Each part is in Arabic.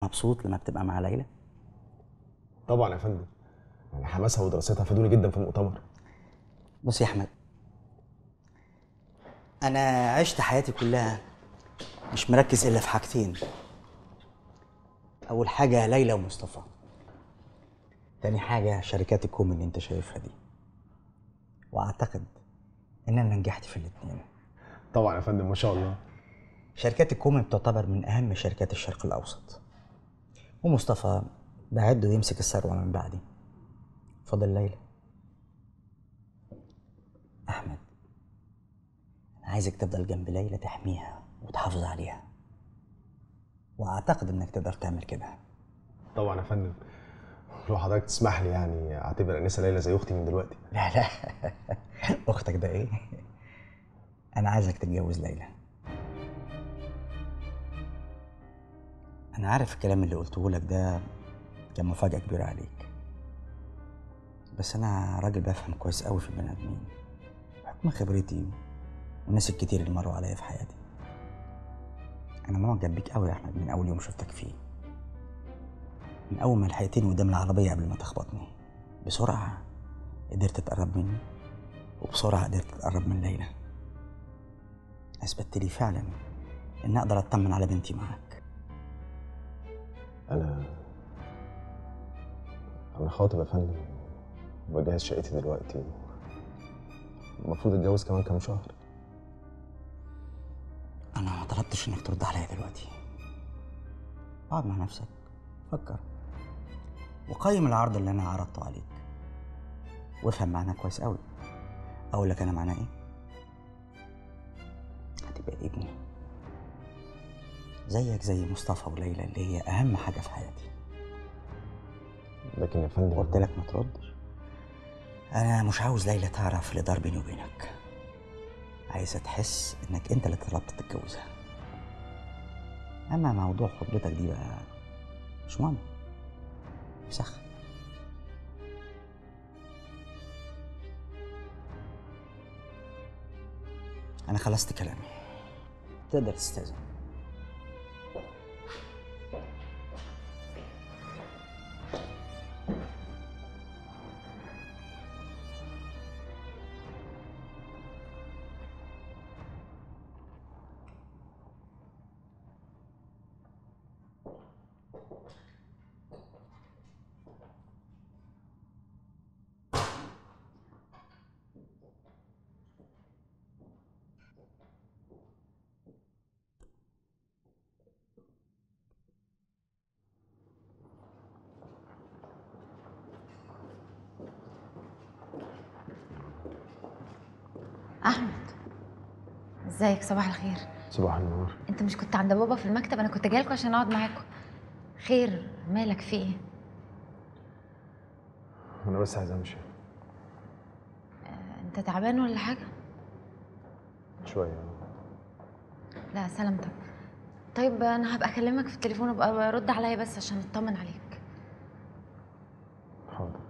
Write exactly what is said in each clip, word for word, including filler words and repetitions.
مبسوط لما بتبقى مع ليلى؟ طبعا يا فندم، يعني حماسها ودراستها فادوني جدا في المؤتمر. بص يا احمد، انا عشت حياتي كلها مش مركز الا في حاجتين. اول حاجه ليلى ومصطفى، تاني حاجه شركات الكوم اللي انت شايفها دي، واعتقد ان انا نجحت في الاثنين. طبعا يا فندم، ما شاء الله. شركات الكوم بتعتبر من اهم شركات الشرق الاوسط، ومصطفى بعده يمسك الثروه من بعدي. فاضل ليلى. احمد، انا عايزك تفضل جنب ليلى تحميها وتحافظ عليها، واعتقد انك تقدر تعمل كده. طبعا يا فندم، لو حضرتك تسمح لي يعني اعتبر انسه ليلى زي اختي من دلوقتي. لا لا اختك ده ايه؟ انا عايزك تتجوز ليلى. انا عارف الكلام اللي قلته لك ده كان مفاجأة كبيرة عليك، بس انا راجل بفهم كويس قوي في البني ادمين بحكم خبرتي والناس الكتير اللي مروا عليا في حياتي. انا معجب بيك قوي يا احمد من اول يوم شفتك فيه، من اول ما لحقتني قدام العربية قبل ما تخبطني. بسرعة قدرت تقرب مني، وبسرعة قدرت تقرب من ليلى. اثبتت لي فعلا ان اقدر اطمن على بنتي معاك. انا انا خاطب يا فندم، وبجهز شقتي دلوقتي، المفروض اتجوز كمان كام شهر. انا ما طلبتش انك ترد عليا دلوقتي. اقعد مع نفسك، فكر وقيم العرض اللي انا عرضته عليك، وافهم معناه كويس قوي. اقول لك انا معناه ايه؟ هتبقى ابني زيك زي مصطفى وليلى اللي هي اهم حاجه في حياتي. لكن يا فندم قلت لك ما تردش. انا مش عاوز ليلى تعرف اللي دار بيني وبينك، عايزه تحس انك انت اللي طلبت تتجوزها. اما موضوع خطبتك دي بقى مش مهم، سخ. انا خلصت كلامي، تقدر تستاذن. احمد، ازيك؟ صباح الخير. صباح النور. انت مش كنت عند بابا في المكتب؟ انا كنت جايلكوا عشان اقعد معاكم. خير؟ مالك؟ في ايه؟ انا بس عايز امشي آه، انت تعبان ولا حاجه؟ شويه. لا سلامتك. طيب انا هبقى اكلمك في التليفون، وابقى رد عليا بس عشان اطمن عليك. حاضر.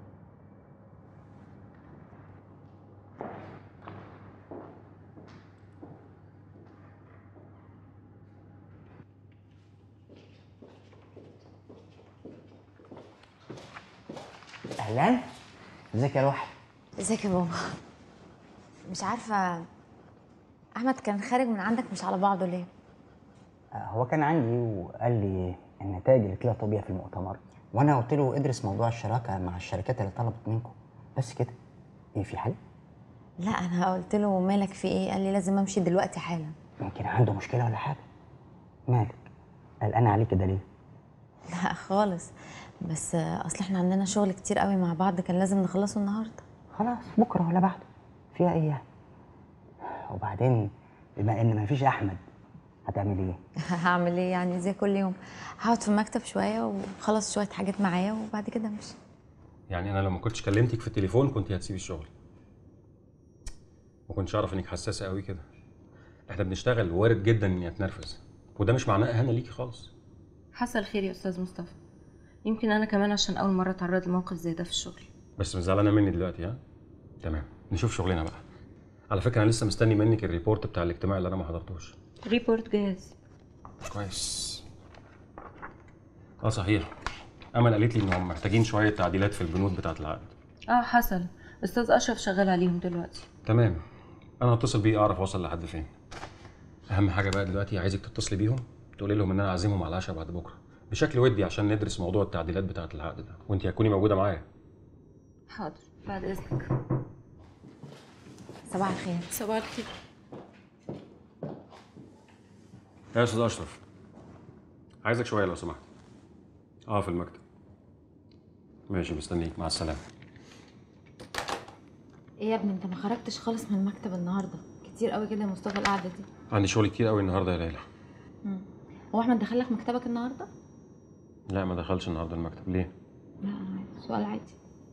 اهلا، ازيك يا روحي؟ ازيك يا بابا؟ مش عارفه، احمد كان خارج من عندك مش على بعضه ليه؟ هو كان عندي وقال لي النتائج اللي طلعت بيها في المؤتمر، وانا قلت له ادرس موضوع الشراكه مع الشركات اللي طلبت منكم، بس كده. ايه، في حاجه؟ لا انا قلت له مالك في ايه، قال لي لازم امشي دلوقتي حالا. يمكن عنده مشكله ولا حاجه. مالك قلقان عليه كده ليه؟ لا خالص، بس اصل احنا عندنا شغل كتير قوي مع بعض كان لازم نخلصه النهارده. خلاص بكره ولا بعده، فيها ايه يعني؟ وبعدين بما ان مفيش احمد هتعمل ايه؟ هعمل ايه يعني؟ زي كل يوم هقعد في المكتب شويه وخلص شويه حاجات معايا وبعد كده امشي. يعني انا لو ما كنتش كلمتك في التليفون كنت هتسيبي الشغل؟ ما كنتش اعرف انك حساسه قوي كده. احنا بنشتغل، وارد جدا اني اتنرفز، وده مش معناه اهانه ليكي خالص. حصل خير يا استاذ مصطفى، يمكن انا كمان عشان اول مره اتعرض لموقف زي ده في الشغل. بس مش زعلانه مني دلوقتي؟ ها تمام، نشوف شغلنا بقى. على فكره انا لسه مستني منك الريبورت بتاع الاجتماع اللي انا ما حضرتوش. ريبورت جاهز. كويس. اه صحيح، امل قالت لي انهم محتاجين شويه تعديلات في البنود بتاعه العقد. اه حصل، استاذ اشرف شغال عليهم دلوقتي. تمام، انا هتصل بيه اعرف اوصل لحد فين. اهم حاجه بقى دلوقتي عايزك تتصلي بيهم تقولي لهم ان انا عازمهم على العشاء بعد بكره بشكل ودي عشان ندرس موضوع التعديلات بتاعه العقد ده، وانت هتكوني موجوده معايا. حاضر، بعد اذنك. صباح الخير. صباح الخير. يا استاذ اشرف، عايزك شويه لو سمحت. اه في المكتب. ماشي مستنيك، مع السلامه. ايه يا ابني انت ما خرجتش خالص من المكتب النهارده؟ كتير قوي كده يا مصطفى القعده دي. عندي شغل كتير قوي النهارده يا ليلى. مم. هو احمد دخل لك مكتبك النهارده؟ لا ما دخلش النهارده المكتب. ليه؟ لا عادي، سؤال عادي.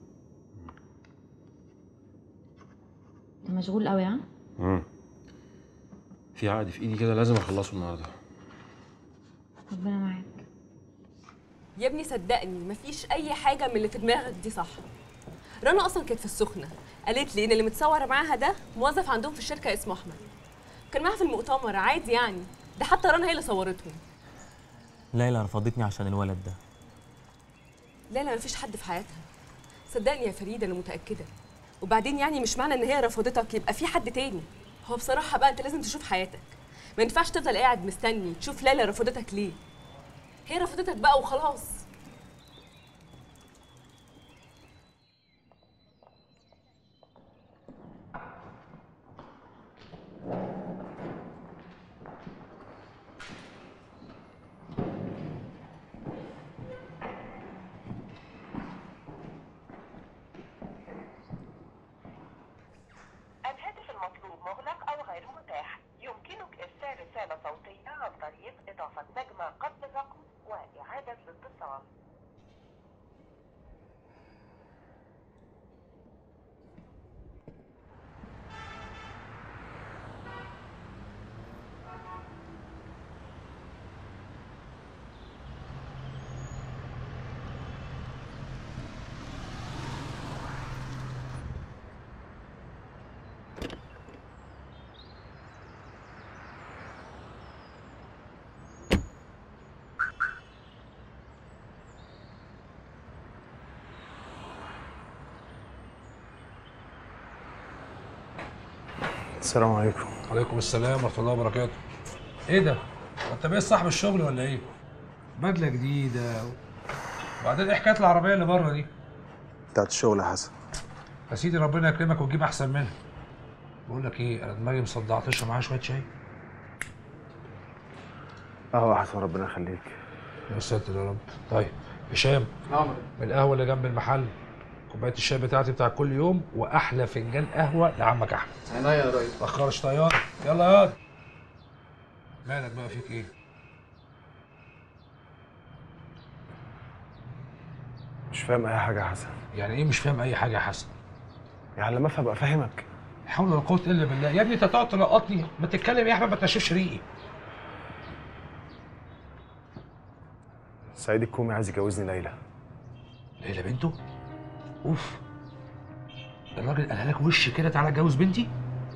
انت مشغول قوي ها؟ امم في عقد في ايدي كده لازم اخلصه النهارده. ربنا معاك. يا ابني صدقني مفيش اي حاجه من اللي في دماغك دي صح. رنا اصلا كانت في السخنه، قالت لي ان اللي متصور معاها ده موظف عندهم في الشركه اسمه احمد. كان معاها في المؤتمر عادي يعني، ده حتى رنا هي اللي صورتهم. ليلى رفضتني عشان الولد ده. لا لا مفيش حد في حياتها، صدقني يا فريد انا متاكده. وبعدين يعني مش معنى ان هي رفضتك يبقى في حد تاني. هو بصراحه بقى انت لازم تشوف حياتك، ما ينفعش تفضل قاعد مستني تشوف ليلى رفضتك ليه. هي رفضتك بقى وخلاص. الهاتف المطلوب مغلق أو غير متاح. يمكنك إرسال رسالة صوتية عن طريق إضافة نجمة قبل الرقم وإعادة الاتصال. السلام عليكم. وعليكم السلام ورحمة الله وبركاته. ايه ده؟ انت بقيت صاحب الشغل ولا ايه؟ بدلة جديدة وبعدين ايه حكاية العربية اللي بره دي؟ بتاعت الشغل يا حسن. يا سيدي ربنا يكرمك وتجيب أحسن منها. بقول لك ايه، أنا دماغي مصدعة، تشرب معايا شوية شاي؟ أهو يا حسن ربنا يخليك. يا ساتر يا رب. طيب هشام، نعم، من القهوة اللي جنب المحل كوباية الشاي بتاعتي بتاع كل يوم وأحلى فنجان قهوة لعمك أحمد. عينيا يا ريس. متأخرش طيارة، يلا يا واد. مالك بقى فيك ايه؟ مش فاهم أي حاجة يا حسن. يعني ايه مش فاهم أي حاجة يا حسن؟ يعني لما أفهم أفهمك. لا حول ولا قوة إلا بالله، يا ابني أنت تقعد تلقطني، ما تتكلم يا أحمد ما تنشفش ريقي. سعيد الكومي عايز يجوزني ليلى. ليلى بنته؟ اوف، الراجل قالها لك وش كده تعالى اتجوز بنتي؟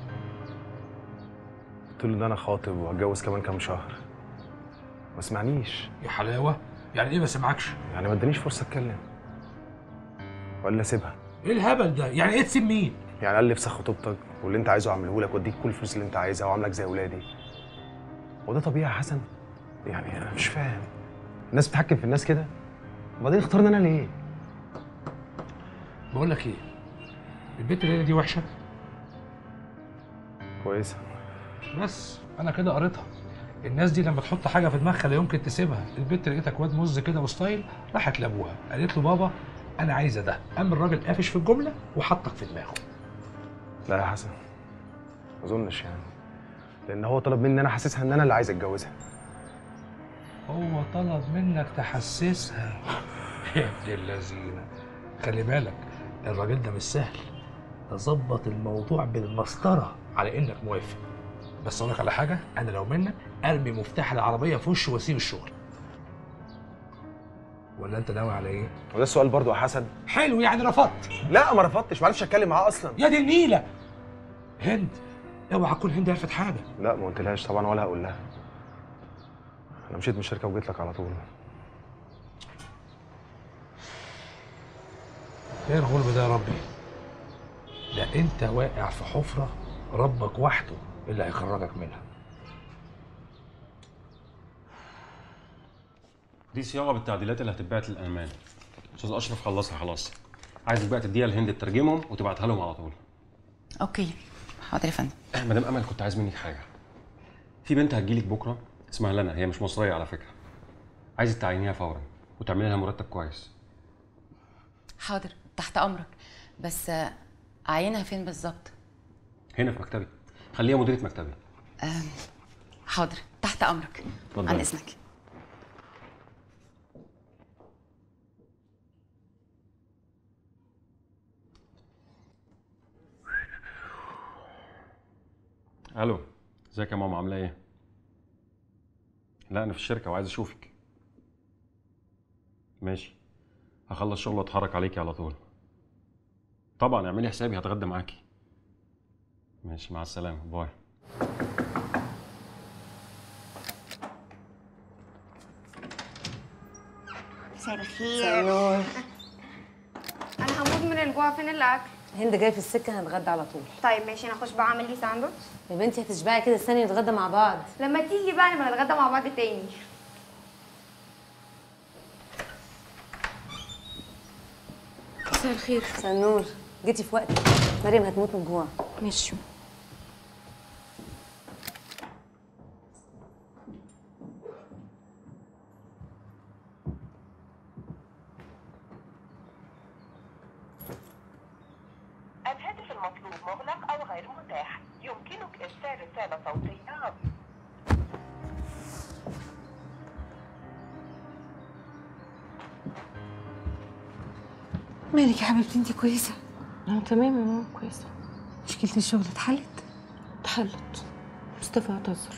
قلت له ان انا خاطب وهتجوز كمان كام شهر. ما سمعنيش. يا حلاوه، يعني ايه ما سمعكش؟ يعني ما ادانيش فرصه اتكلم. ولا سيبها. ايه الهبل ده؟ يعني ايه تسيب مين؟ يعني قال لي افسخ خطوبتك واللي انت عايزه اعمله لك واديك كل الفلوس اللي انت عايزها واعاملك زي اولادي. وده طبيعي يا حسن؟ يعني انا مش فاهم. الناس بتحكم في الناس كده؟ وبعدين اختارني انا ليه؟ بقول لك ايه؟ البنت ليلى دي وحشه؟ كويسه. بس انا كده قريتها. الناس دي لما تحط حاجه في دماغها لا يمكن تسيبها. البنت لقيتك واد مز كده وستايل، راحت لابوها قالت له بابا انا عايزه ده، قام الراجل قافش في الجمله وحطك في دماغه. لا يا حسن ما اظنش، يعني لان هو طلب مني انا حاسسها ان انا اللي عايز اتجوزها. هو طلب منك تحسسها؟ يا ابن اللذينه، خلي بالك الراجل ده مش سهل، تظبط الموضوع بالمسطره على انك موافق. بس اقول لك على حاجه، انا لو منك ارمي مفتاح العربيه في وشه واسيب الشغل. ولا انت ناوي على ايه؟ وده السؤال برضو يا حسن؟ حلو، يعني رفضت؟ لا ما رفضتش، ما عرفتش اتكلم معاه اصلا. يا دي النيله. هند، اوعى تكون هند عرفت حاجه. لا ما قلتلهاش طبعا ولا هقول لها. انا مشيت من الشركه وجيت لك على طول. ايه الغلب ده يا ربي؟ ده انت واقع في حفره ربك وحده اللي هيخرجك منها. دي صياغه بالتعديلات اللي هتتبعت للالمان. استاذ اشرف خلصها خلاص. عايزك بقى تديها لهند تترجمهم وتبعتها لهم على طول. اوكي حاضر يا فندم. مدام امل كنت عايز منك حاجه. في بنت هتجيلك بكره اسمها لنا، هي مش مصريه على فكره. عايزك تعينيها فورا وتعملي لها مرتب كويس. حاضر تحت امرك، بس اعينها فين بالظبط؟ هنا في مكتبي، خليها مديره مكتبي. آه حاضر تحت امرك. اتفضل. عن اذنك. الو، ازيك يا ماما، عامله ايه؟ لا انا في الشركه وعايز اشوفك. ماشي، هخلص شغل واتحرك عليكي على طول. طبعا اعملي حسابي هتغدى معاكي. ماشي، مع السلامه، باي. مساء الخير. نور. انا هموت من الجوع، فين الاكل؟ هند جايه في السكه، هنتغدى على طول. طيب ماشي، انا اخش بقى اعمل لي ساندوتش. يا بنتي هتشبعي كده، استني نتغدى مع بعض. لما تيجي بقى نبقى نتغدى مع بعض تاني. مساء الخير. مساء النور، جيتي في وقتك. مريم هتموت من الجوع. ماشي. الهاتف المطلوب مغلق أو غير متاح. يمكنك إرسال رسالة صوتية عبر مالك يا حبيبتي، انت كويسه؟ انا تمام يا ماما، كويسه. مشكله الشغل اتحلت؟ اتحلت. مصطفى اعتذر.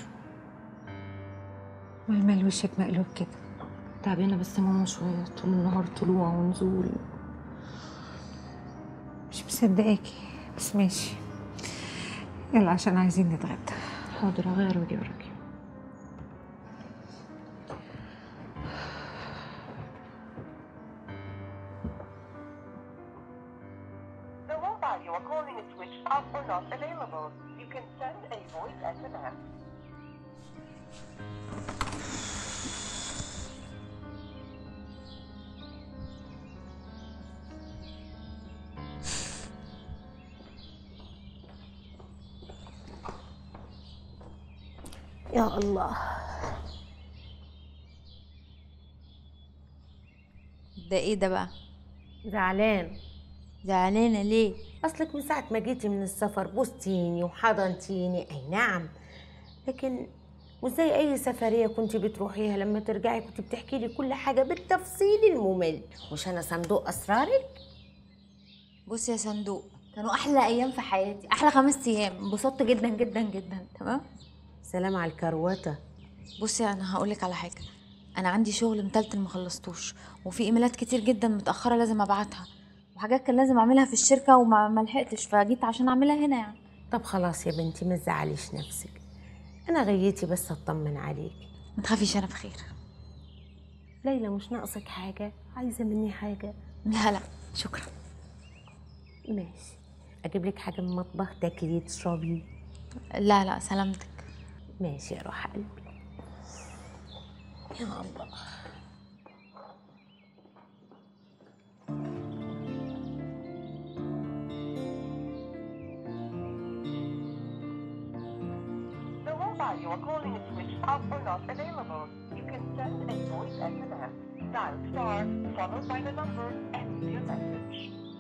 والمال وشك مقلوب كده؟ تعبانه بس يا ماما شويه، طول النهار طلوع ونزول. مش مصدقاكي بس ماشي. يلا عشان عايزين نتغدى. حاضر، هغير واجي وراكي. The mobile you are calling is switched off or not available. You can send a voice S M S. يا الله. ده ايه ده بقى؟ زعلان. زعلانه ليه؟ اصلك من ساعه ما جيتي من السفر بوستيني وحضنتيني، اي نعم، لكن مش زي اي سفريه كنت بتروحيها لما ترجعي كنت بتحكي لي كل حاجه بالتفصيل الممل. مش انا صندوق اسرارك؟ بصي يا صندوق، كانوا احلى ايام في حياتي، احلى خمس ايام، انبسطت جدا جدا جدا. تمام. سلام على الكروته. بصي انا هقولك على حاجه، انا عندي شغل متلتل ما خلصتوش، وفي ايميلات كتير جدا متاخره لازم ابعتها، وحاجات كان لازم اعملها في الشركه وما ما لحقتش، فجيت عشان اعملها هنا يعني. طب خلاص يا بنتي ما تزعليش نفسك، انا غيتي بس اطمن عليكي. ما تخافيش انا بخير. ليلى مش ناقصك حاجه؟ عايزه مني حاجه؟ لا لا شكرا. ماشي، اجيب لك حاجه من المطبخ تاكلي تشربي؟ لا لا سلامتك. ماشي يا روح قلبي. يا الله. The mobile you are calling is switched off or not available. You can send a voice S M S. Dial star followed by the number and leave your message.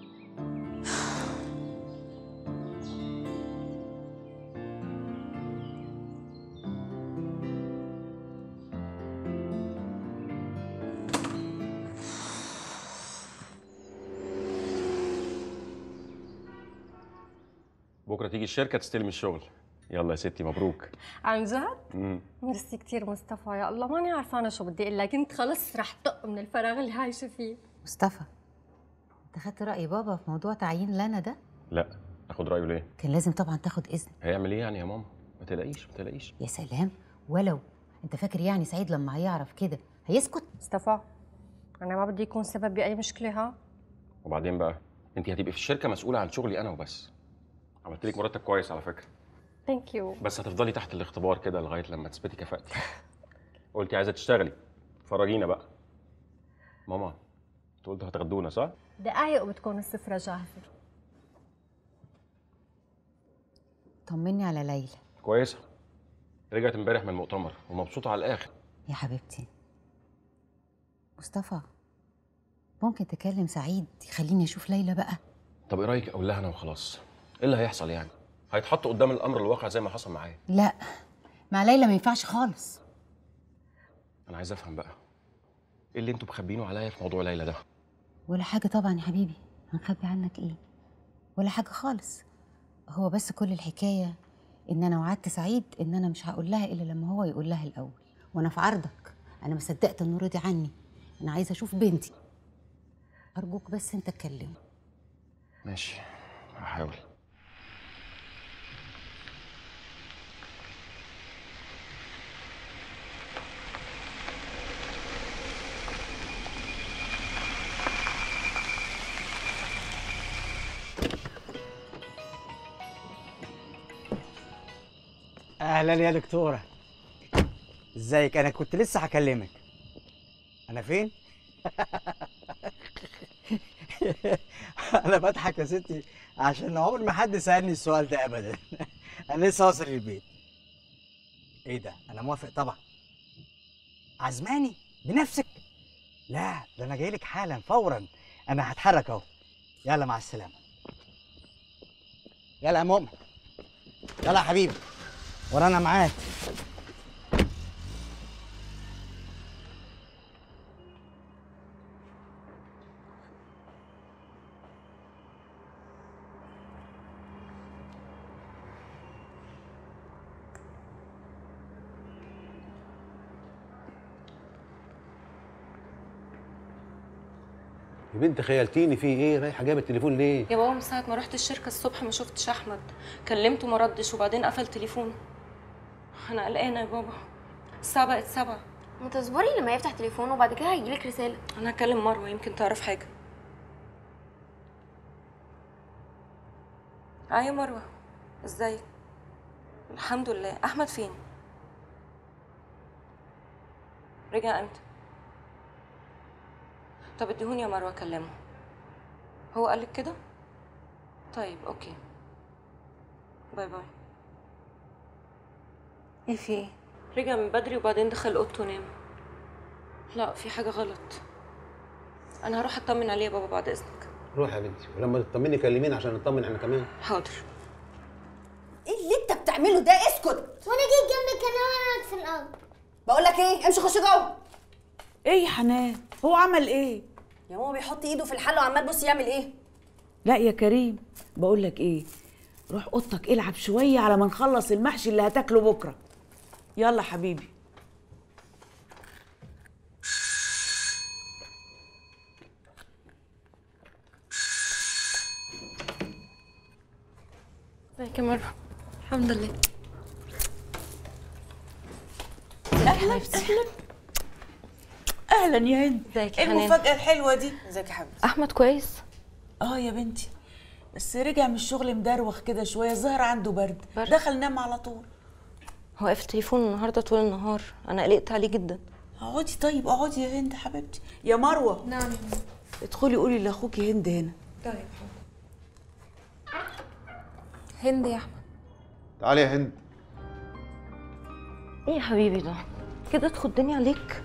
بكره تيجي الشركه تستلم الشغل. يلا يا ستي مبروك. عن جد؟ امم ميرسي كتير مصطفى، يا الله ماني عارفانه شو بدي اقول لك، كنت خلص رح طق من الفراغ اللي عايشه فيه. مصطفى، انت خدت رأي بابا في موضوع تعيين لنا ده؟ لا، اخد رايه ليه؟ كان لازم طبعا تاخد اذن. هيعمل ايه يعني يا ماما؟ ما تقلقيش ما تقلقيش. يا سلام، ولو انت فاكر يعني سعيد لما هيعرف كده هيسكت؟ مصطفى، انا ما بدي يكون سبب باي مشكله. ها وبعدين بقى انت هتبقي في الشركه مسؤوله عن شغلي انا وبس. عملت لك مرتب كويس على فكره. ثانك يو. بس هتفضلي تحت الاختبار كده لغايه لما تثبتي كفاءتك. قلتي عايزه تشتغلي، فرجينا بقى. ماما انتوا قلتوا هتغدونا صح؟ دقايق وبتكون السفره جاهزه. طمني على ليلى. كويسه، رجعت امبارح من المؤتمر ومبسوطه على الاخر. يا حبيبتي مصطفى، ممكن تكلم سعيد يخليني اشوف ليلى بقى؟ طب ايه رايك اقول لها انا وخلاص؟ ايه اللي هيحصل يعني؟ هيتحط قدام الامر الواقع زي ما حصل معايا. لا، مع ليلى ما ينفعش خالص. انا عايز افهم بقى ايه اللي انتوا مخبينه عليا في موضوع ليلى ده؟ ولا حاجه طبعا يا حبيبي، هنخبي عنك ايه؟ ولا حاجه خالص. هو بس كل الحكايه ان انا وعدت سعيد ان انا مش هقول لها الا لما هو يقول لها الاول، وانا في عرضك. انا ما صدقت انه رضي عني. انا عايزه اشوف بنتي. ارجوك بس انت تكلمه. ماشي، هحاول. اهلا يا دكتوره. ازيك؟ انا كنت لسه هكلمك. انا فين؟ انا بضحك يا ستي عشان عمر ما حد سالني السؤال ده ابدا. انا لسه واصل البيت. ايه ده؟ انا موافق طبعا. عزماني بنفسك؟ لا، ده انا جاي لك حالا فورا. انا هتحرك اهو. يلا مع السلامه. يلا يا مؤمن. يلا يا حبيبي، ورانا معاك. يا بنت خيلتيني في ايه؟ رايحه جايبه التليفون ليه؟ يا بابا من ساعة ما رحت الشركة الصبح ما شفتش أحمد، كلمته ما ردش وبعدين قفل تليفونه. أنا قلقانة يا بابا، الساعة بقت سبعة. ما تصبري لما يفتح تليفونه وبعد كده هيجيلك رسالة. أنا هكلم مروة يمكن تعرف حاجة. آه يا مروة، ازيك؟ الحمد لله. أحمد فين؟ رجع امتى؟ طب اديهوني يا مروة اكلمه. هو قالك كده؟ طيب اوكي، باي باي. ايه في ايه؟ رجع من بدري وبعدين دخل اوضته نام. لا في حاجة غلط. انا هروح اطمن عليه يا بابا بعد اذنك. روح يا بنتي، ولما تطمني كلميني عشان نطمن احنا كمان. حاضر. ايه اللي انت بتعمله ده؟ اسكت. وانا جيت جنبك انا وانا في الارض. بقول لك ايه، امشي خش جوه. ايه يا حنان؟ هو عمل ايه؟ يا ماما بيحط ايده في الحله وعمال بص يعمل ايه؟ لا يا كريم، بقول لك ايه، روح اوضتك العب شويه على ما نخلص المحشي اللي هتاكله بكره. يلا حبيبي. ازيك يا مروة؟ الحمد لله. اهلا اهلا اهلا يا هند. ازيك ايه يا حنان؟ المفاجاه الحلوه دي؟ ازيك يا حبيبتي؟ احمد كويس؟ اه يا بنتي، بس رجع من الشغل مدروخ كده شويه، الظاهر عنده برد. برد؟ دخل نام على طول. هو قافل تليفونه النهارده طول النهار، انا قلقت عليه جدا. اقعدي طيب، اقعدي يا هند حبيبتي. يا مروه. نعم. ادخلي قولي لاخوكي هند هنا. طيب هند يا احمد. تعالي يا هند. ايه يا حبيبي ده؟ كده تخدني عليك؟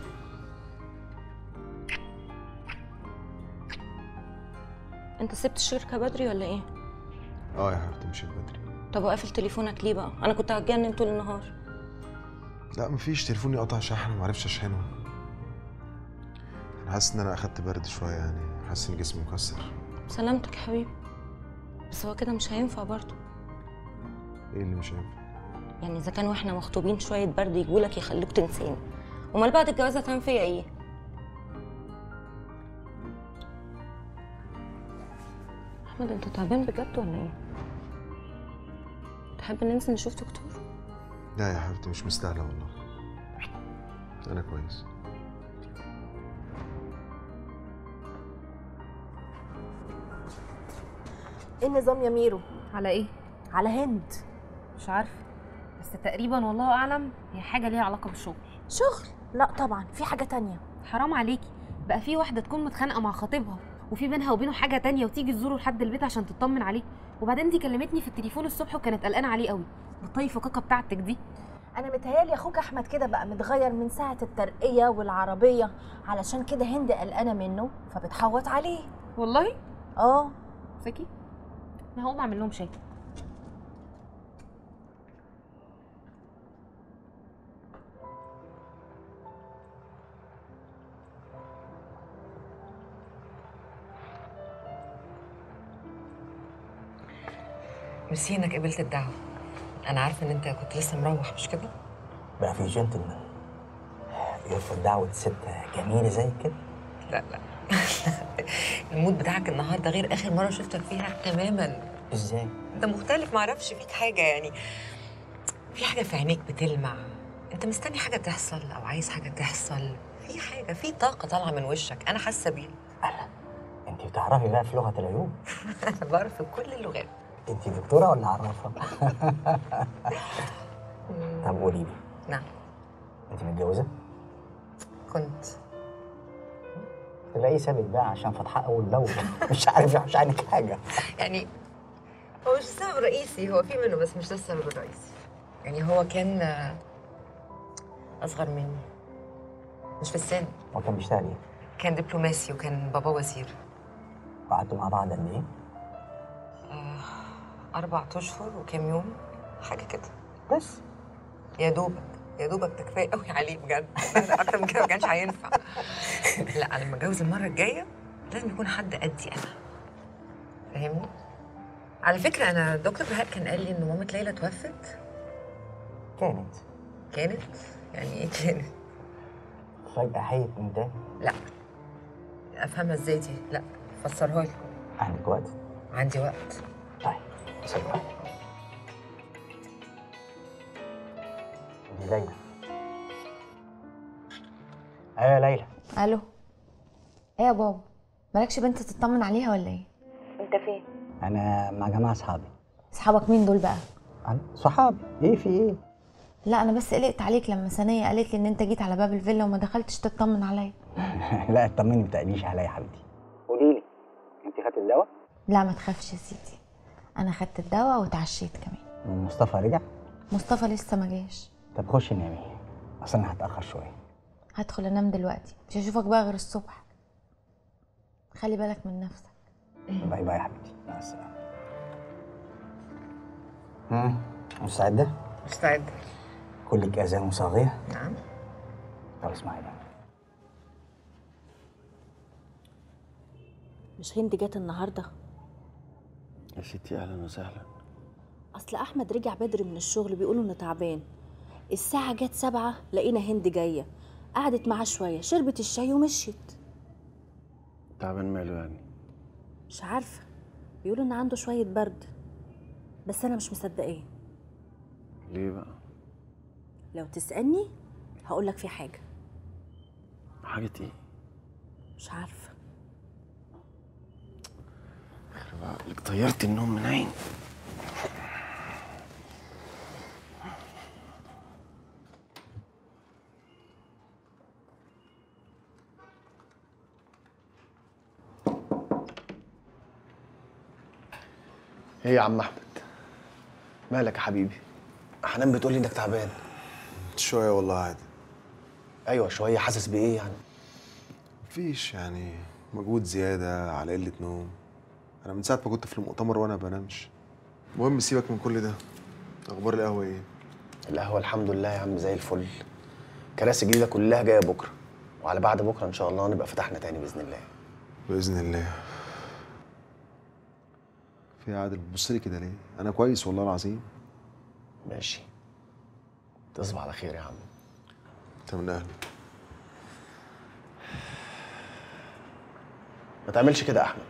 انت سبت الشركة بدري ولا ايه؟ اه يا حبيبتي مشيت بدري. طب وقافل تليفونك ليه بقى؟ انا كنت هتجنن طول النهار. لا مفيش، تليفوني قطع شحن ومعرفتش اشحنه. انا حاسس ان انا اخدت برد شويه، يعني حاسس ان جسمي مكسر. سلامتك يا حبيبي. بس هو كده مش هينفع برضه. ايه اللي مش هينفع؟ يعني اذا كانوا احنا مخطوبين شويه برد يجولك يخلوك تنساني، امال بعد الجواز هتعمل فيا ايه؟ احمد انت تعبان بجد ولا ايه؟ تحب ننزل نشوف دكتور؟ لا يا حبيبتي مش مستاهله والله، انا كويس. ايه النظام يا ميرو؟ على ايه؟ على هند. مش عارفه، بس تقريبا والله اعلم هي حاجه ليها علاقه بالشغل. شغل؟ لا طبعا، في حاجه تانية. حرام عليكي، بقى في واحده تكون متخانقه مع خطيبها وفي بينها وبينه حاجه تانية وتيجي تزوره لحد البيت عشان تطمن عليه، وبعدين دي كلمتني في التليفون الصبح وكانت قلقانه عليه قوي. الطيفه كاكا بتاعتك دي. انا متهيالي اخوك احمد كده بقى متغير من ساعه الترقيه والعربيه، علشان كده هند قلقانه منه فبتحوط عليه. والله؟ اه. سكي، انا هقوم اعمل لهم شاي. ميرسي انك قبلت الدعوه. انا عارفه ان انت كنت لسه مروح، مش كده؟ بقى في جنتلمان يرفض دعوة ست جميلة زي كده؟ لا لا المود بتاعك النهارده غير اخر مره شفتك فيها تماما. ازاي؟ انت مختلف، معرفش فيك حاجه يعني، في حاجه في عينيك بتلمع، انت مستني حاجه تحصل او عايز حاجه تحصل، في حاجه، في طاقه طالعه من وشك، انا حاسه بيها. انت بتعرفي بقى في لغة العيون؟ انا بعرف في كل اللغات. انت دكتورة ولا عرافة؟ طب قولي لي. نعم. انت متجوزة؟ كنت. تلاقيه سابك بقى عشان فتحة أول دولة، مش عارف يحوش عنك حاجة. يعني هو مش السبب الرئيسي، هو في منه بس مش ده السبب الرئيسي. يعني هو كان أصغر مني، مش في السن. هو كان بيشتغل إيه؟ كان دبلوماسي وكان بابا وزير. قعدتوا مع بعض قد إيه؟ آه أربع أشهر وكام يوم، حاجة كده. بس؟ يا دوبك يا دوبك، ده كفايه قوي عليه بجد، اكتر من كده ما كانش هينفع. لا انا لما اتجوز المره الجايه لازم يكون حد قدي انا، فاهمني؟ على فكره انا دكتور بهاء كان قال لي ان مامة ليلى توفت. كانت كانت؟ يعني ايه كانت؟ فجأة حيت من تاني؟ لا افهمها ازاي دي؟ لا فسرها لي. عندك وقت؟ عندي وقت. طيب سلام. دي ليلى. ايوه يا ليلى. الو. ايه يا بابا، مالكش بنت تطمن عليها ولا ايه؟ انت فين؟ انا مع جماعه اصحابي. اصحابك مين دول بقى؟ انا صحابي. ايه في ايه؟ لا انا بس قلقت عليك لما سنيه قالت لي ان انت جيت على باب الفيلا وما دخلتش تطمن عليا. لا اطمني، ما تقليش عليا يا حبيبتي. قولي لي، انت خدت الدواء؟ لا ما تخافش يا سيدي، انا خدت الدواء واتعشيت كمان. مصطفى رجع؟ مصطفى لسه ما جاش. طب خشي نامي، اصل انا هتاخر شويه. هدخل انام دلوقتي، مش هشوفك بقى غير الصبح. خلي بالك من نفسك. باي باي يا حبيبتي، مع السلامه. ها مستعده؟ مستعده. كلك اذان وصاغيه؟ نعم. طب اسمعي بقى. مش هند جت النهارده؟ يا ستي اهلا وسهلا. اصل احمد رجع بدري من الشغل، بيقولوا انه تعبان. الساعه جت سبعة لقينا هند جايه، قعدت معاه شويه، شربت الشاي ومشيت. تعبان ماله يعني؟ مش عارفه، بيقولوا ان عنده شويه برد، بس انا مش مصدقاه. ليه بقى؟ لو تسالني هقولك في حاجه. حاجه ايه؟ مش عارفه. يخرب عقلك، طيرت النوم من عيني. ايه يا عم احمد، مالك يا حبيبي؟ حنان بتقول لي انك تعبان. شويه والله عادي. ايوه شويه، حاسس بايه يعني؟ مفيش يعني، مجهود زياده على قله نوم. انا من ساعه ما كنت في المؤتمر وانا بنامش. المهم سيبك من كل ده، اخبار القهوه ايه؟ القهوه الحمد لله يا عم زي الفل. كراسي جديده كلها جايه بكره، وعلى بعد بكره ان شاء الله نبقى فتحنا تاني باذن الله. باذن الله. في عادل بتبص لي كده ليه؟ انا كويس والله العظيم. ماشي، تصبح على خير يا عم. انت من اهله. ما تعملش كده يا احمد.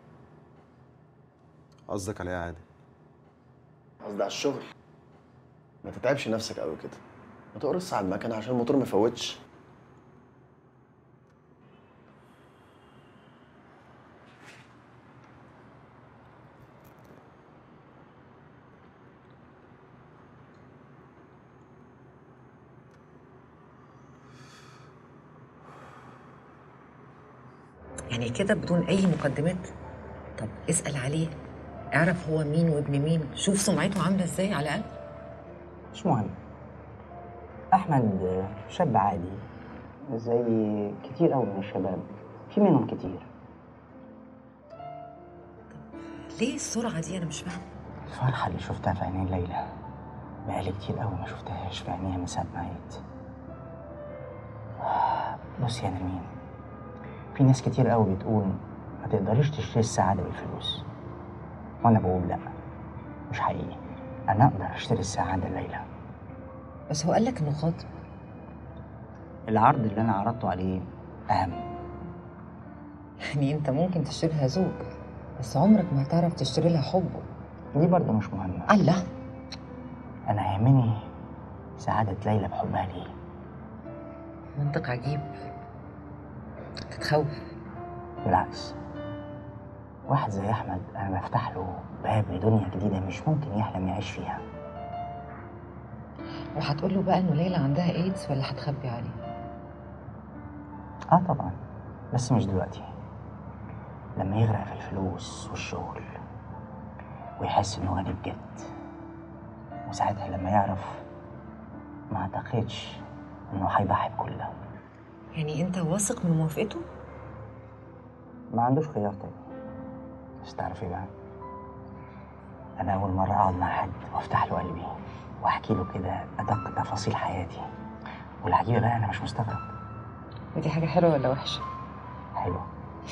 قصدك على ايه يا عادل؟ قصدي على الشغل. ما تتعبش نفسك قوي كده، ما تقرص على المكنه عشان الموتور ما يفوتش. يعني كده بدون اي مقدمات؟ طب اسال عليه، اعرف هو مين وابن مين، شوف سمعته عامله ازاي على الاقل. مش مهم. احمد شاب عادي زي كتير قوي من الشباب، في منهم كتير. ليه السرعه دي؟ انا مش فاهمه. الفرحه اللي شفتها في عينين ليلى بقالي كتير قوي ما شفتهاش في عينيها من ساعه ما عيت. بصي يا نرمين، في ناس كتير قوي بتقول ما تقدريش تشتري السعاده بالفلوس، وانا بقول لا، مش حقيقي. انا اقدر اشتري السعاده ليلى. بس هو قال لك انه خاطب. العرض اللي انا عرضته عليه اهم. يعني انت ممكن تشتري لها زوج، بس عمرك ما هتعرف تشتري لها حبه. دي برضه مش مهمه. الله، انا يهمني سعاده ليلى بحبها ليه. منطق عجيب، تتخوف. بالعكس، واحد زي احمد انا بفتح له باب لدنيا جديده مش ممكن يحلم يعيش فيها. وهتقول له بقى انه ليلى عندها ايدز ولا هتخبي عليه؟ اه طبعا، بس مش دلوقتي. لما يغرق في الفلوس والشغل ويحس انه غني بجد، وساعتها لما يعرف ما اعتقدش انه هيضحي بكل ده. يعني انت واثق من موافقته؟ ما عندوش خيار تاني. بس تعرفي بقى، انا اول مره اقعد مع حد وافتح له قلبي واحكي له كده ادق تفاصيل حياتي، والعجيبه بقى انا مش مستغرب. ودي حاجه حلوه ولا وحشه؟ حلوه.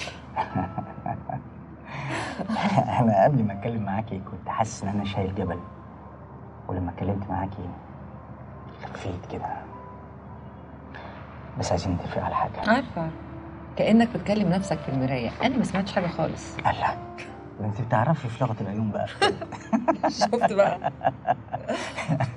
انا قبل ما اتكلم معاكي كنت حاسس ان انا شايل جبل، ولما اتكلمت معاكي خفيت كده. بس عايزين نتفق على حاجه. عارفه، كانك بتكلم نفسك في المرايه. انا ما سمعتش حاجه خالص. الله، ده انت بتعرفي في لغه العيون بقى. شفت بقى.